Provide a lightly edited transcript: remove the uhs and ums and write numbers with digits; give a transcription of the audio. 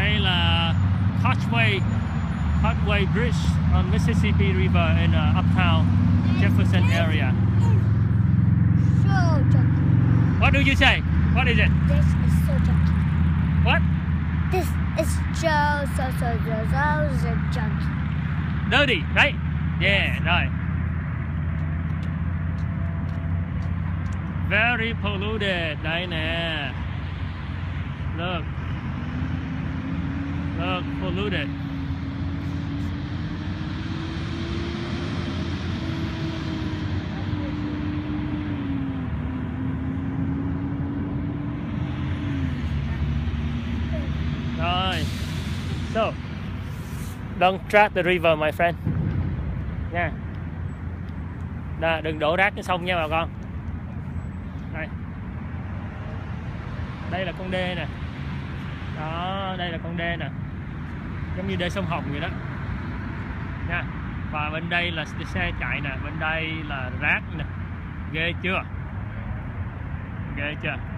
Đây là Causeway Bridge on Mississippi River in uptown Jefferson area. So junky. What do you say? What is it? This is so junky. What? This is so junky. Dirty, right? Yeah, right. Very polluted. Đây nè. Look. Look, polluted. Rồi. So, don't trash the river, my friend. Nha. Đó, đừng đổ rác trên sông nha bà con. Đây. Đây là con đê nè. Đó, đây là con đê nè. Giống như đê sông Hồng vậy đó. Nha. Và bên đây là xe chạy nè, bên đây là rác nè. Ghê chưa? Ghê chưa?